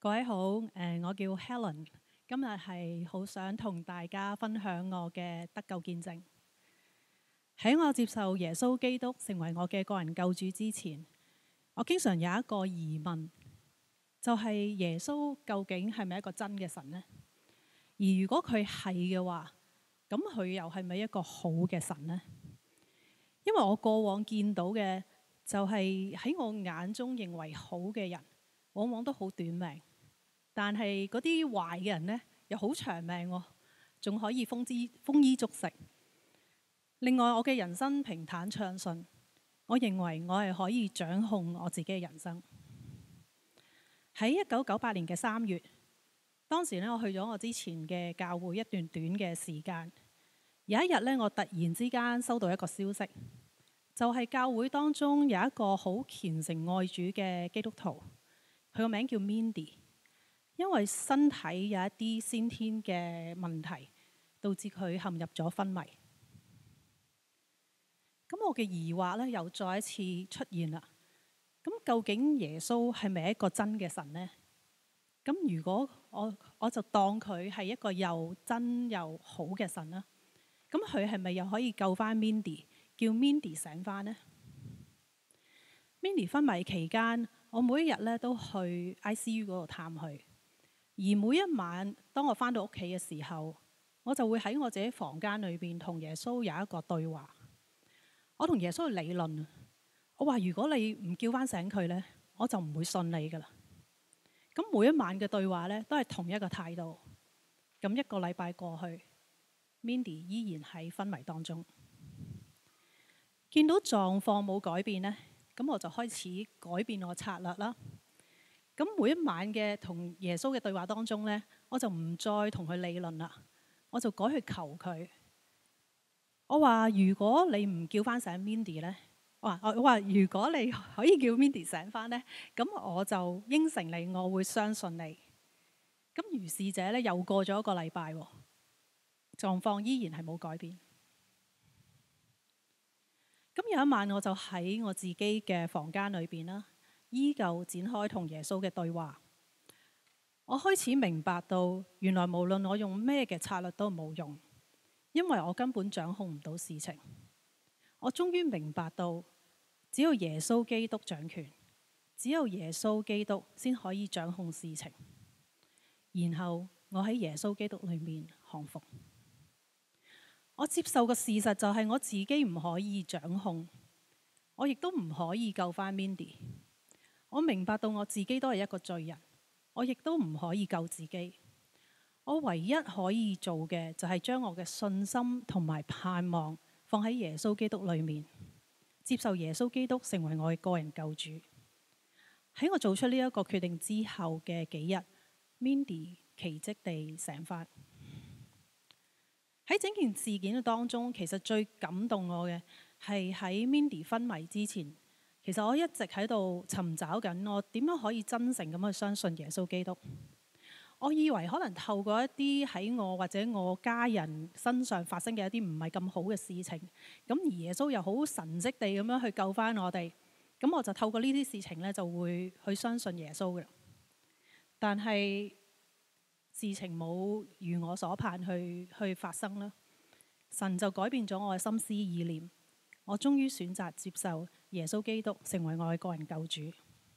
各位好，我叫 Helen，今日係好想同大家分享我嘅得救見證。喺我接受耶穌基督成為我嘅個人救主之前，我經常有一個疑問，就係耶穌究竟係咪一個真嘅神呢？而如果佢係嘅話，咁佢又係咪一個好嘅神呢？因為我過往見到嘅就係喺我眼中認為好嘅人，往往都好短命。但係嗰啲壞嘅人呢，又好長命喎，仲可以豐衣足食。另外，我嘅人生平坦暢順，我認為我係可以掌控我自己嘅人生。喺1998年嘅3月，當時呢，我去咗我之前嘅教會一段短嘅時間。有一日呢，我突然之間收到一個消息，就係教會當中有一個好虔誠愛主嘅基督徒，佢個名叫 Mindy。因為身體有一啲先天嘅問題，導致佢陷入咗昏迷。咁我嘅疑惑咧又再一次出現啦。咁究竟耶穌係咪一個真嘅神呢？咁如果我就當佢係一個又真又好嘅神啦，咁佢係咪又可以救翻 Mindy， 叫 Mindy 醒翻呢？ Mindy 昏迷期間，我每一日咧都去 ICU 嗰度探佢。而每一晚，當我返到屋企嘅時候，我就會喺我自己房間裏邊同耶穌有一個對話。我同耶穌去理論，我話如果你唔叫返醒佢呢，我就唔會信你噶啦。咁每一晚嘅對話呢，都係同一個態度。咁1個禮拜過去，Mindy 依然喺昏迷當中。見到狀況冇改變呢，咁我就開始改變我策略啦。咁每一晚嘅同耶穌嘅對話當中呢，我就唔再同佢理論啦，我就改去求佢。我話如果你唔叫翻醒 Mindy 呢，我話如果你可以叫 Mindy 醒翻呢，咁我就應承你，我會相信你。咁如是者呢，又過咗1個禮拜，狀況依然係冇改變。咁有一晚我就喺我自己嘅房間裏邊啦，依舊展開同耶穌嘅對話。我開始明白到，原來無論我用咩嘅策略都冇用，因為我根本掌控唔到事情。我終於明白到，只有耶穌基督掌權，只有耶穌基督先可以掌控事情。然後我喺耶穌基督裏面降服。我接受嘅事實就係我自己唔可以掌控，我亦都唔可以救翻 Mindy。我明白到我自己都係一個罪人，我亦都唔可以救自己。我唯一可以做嘅就係將我嘅信心同埋盼望放喺耶穌基督裏面，接受耶穌基督成為我嘅個人救主。喺我做出呢一個決定之後嘅幾日，Mindy 奇蹟地醒返。喺整件事件嘅當中，其實最感動我嘅係喺 Mindy 昏迷之前，其實我一直喺度尋找緊我點樣可以真誠咁去相信耶穌基督。我以為可能透過一啲喺我或者我家人身上發生嘅一啲唔係咁好嘅事情，咁而耶穌又好神蹟地咁樣去救翻我哋，咁我就透過呢啲事情呢，就會去相信耶穌嘅。但係事情冇如我所盼去發生啦，神就改變咗我嘅心思意念，我終於選擇接受耶穌基督成為我嘅個人救主。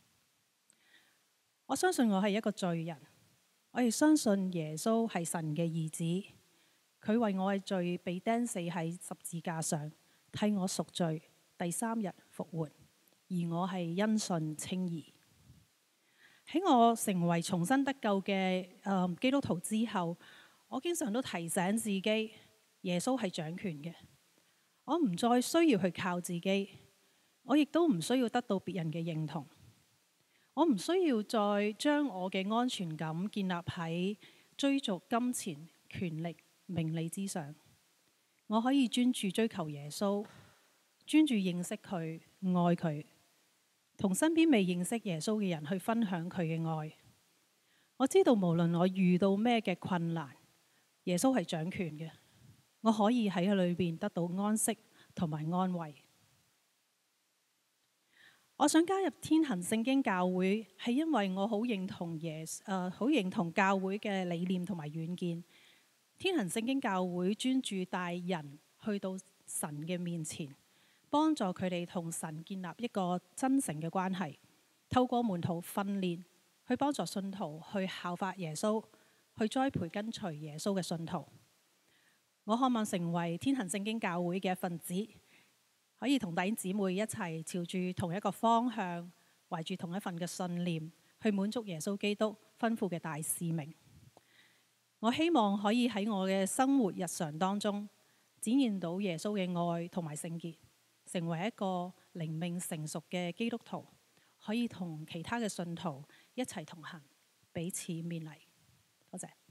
我相信我係一個罪人，我亦相信耶穌係神嘅兒子，佢為我嘅罪被釘死喺十字架上，替我贖罪，第3日復活，而我係因信稱義。喺我成為重生得救嘅基督徒之後，我經常都提醒自己，耶穌係掌權嘅。我唔再需要去靠自己，我亦都唔需要得到別人嘅認同。我唔需要再將我嘅安全感建立喺追逐金錢、權力、名利之上。我可以專注追求耶穌，專注認識佢、愛佢，同身邊未認識耶穌嘅人去分享佢嘅愛。我知道無論我遇到咩嘅困難，耶穌係掌權嘅，我可以喺佢裏邊得到安息同埋安慰。 我想加入天行聖經教會，係因為我好認同好認同教會嘅理念同埋遠見。天行聖經教會專注帶人去到神嘅面前，幫助佢哋同神建立一個真誠嘅關係，透過門徒訓練，去幫助信徒去效法耶穌，去栽培跟隨耶穌嘅信徒。我渴望成為天行聖經教會嘅一份子，可以同弟兄姊妹一齊朝住同一個方向，懷住同一份嘅信念，去滿足耶穌基督吩咐嘅大使命。我希望可以喺我嘅生活日常當中展現到耶穌嘅愛同埋聖潔，成為一個靈命成熟嘅基督徒，可以同其他嘅信徒一齊同行，彼此勉勵。多謝。